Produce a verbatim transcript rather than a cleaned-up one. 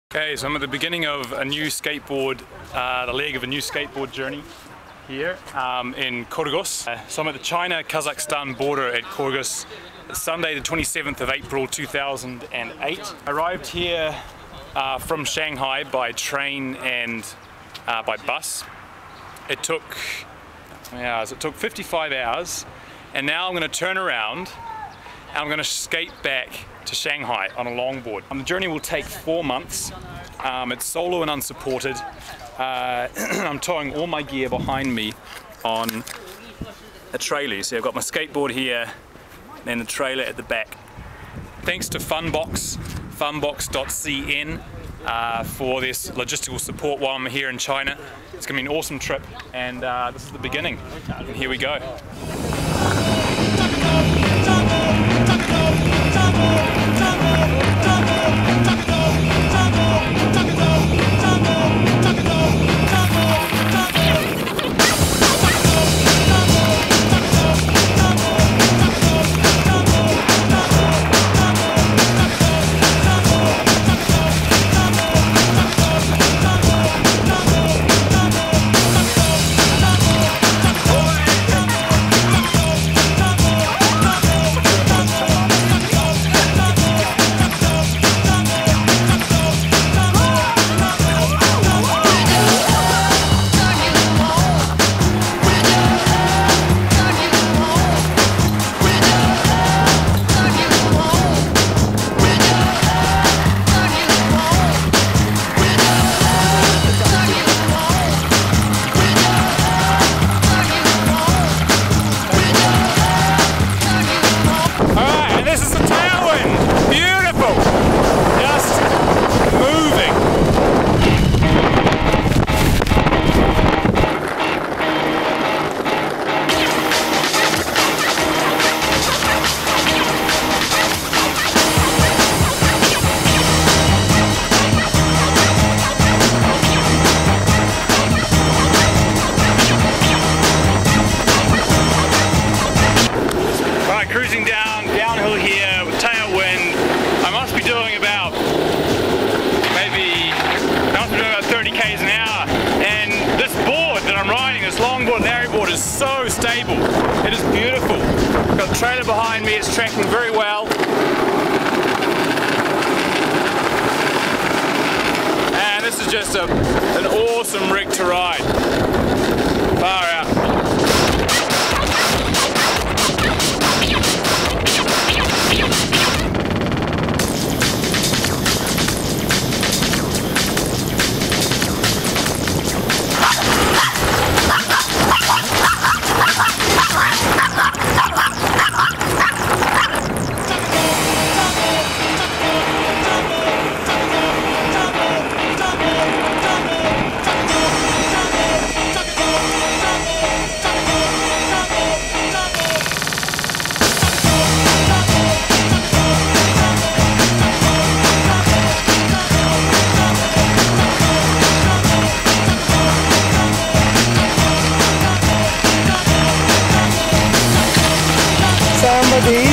Okay, so I'm at the beginning of a new skateboard, uh, the leg of a new skateboard journey here um, in Kyrgyz. Uh, so I'm at the China-Kazakhstan border at Kyrgyz. It's Sunday the twenty-seventh of April two thousand eight. I arrived here uh, from Shanghai by train and uh, by bus. It took, how many hours? It took fifty-five hours, and now I'm going to turn around and I'm going to skate back to Shanghai on a longboard. Um, the journey will take four months. Um, it's solo and unsupported. Uh, I'm towing all my gear behind me on a trailer. So I've got my skateboard here and the trailer at the back. Thanks to Funbox, funbox dot c n uh, for this logistical support while I'm here in China. It's going to be an awesome trip, and uh, this is the beginning. And here we go. Cruising down, downhill here with tailwind. I must be doing about, maybe, I must be doing about thirty K's an hour. And this board that I'm riding, this longboard, Larry board, is so stable. It is beautiful. Got the trailer behind me, it's tracking very well. And this is just a, an awesome rig to ride. Far out. Somebody